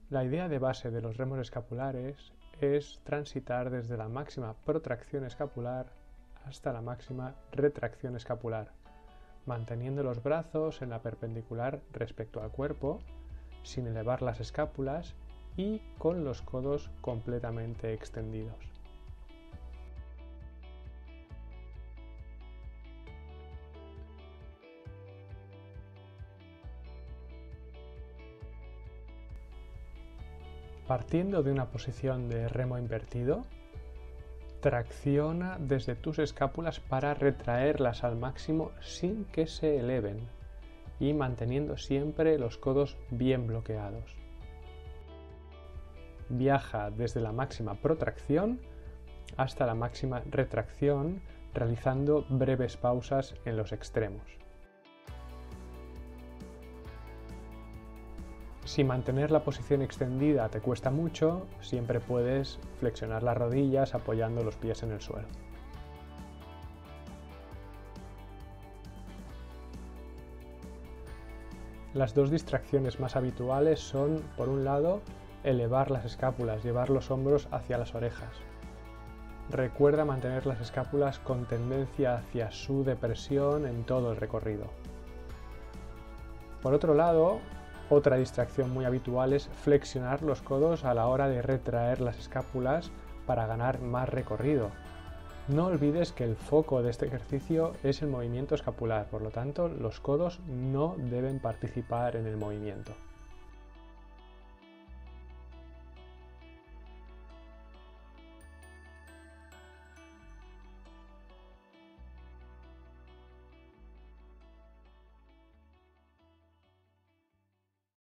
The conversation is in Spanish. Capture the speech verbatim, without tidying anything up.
La idea de base de los remos escapulares es transitar desde la máxima protracción escapular hasta la máxima retracción escapular, manteniendo los brazos en la perpendicular respecto al cuerpo, sin elevar las escápulas y con los codos completamente extendidos. Partiendo de una posición de remo invertido, tracciona desde tus escápulas para retraerlas al máximo sin que se eleven y manteniendo siempre los codos bien bloqueados. Viaja desde la máxima protracción hasta la máxima retracción, realizando breves pausas en los extremos. Si mantener la posición extendida te cuesta mucho, siempre puedes flexionar las rodillas apoyando los pies en el suelo. Las dos distracciones más habituales son, por un lado, elevar las escápulas, llevar los hombros hacia las orejas. Recuerda mantener las escápulas con tendencia hacia su depresión en todo el recorrido. Por otro lado, otra distracción muy habitual es flexionar los codos a la hora de retraer las escápulas para ganar más recorrido. No olvides que el foco de este ejercicio es el movimiento escapular, por lo tanto, los codos no deben participar en el movimiento.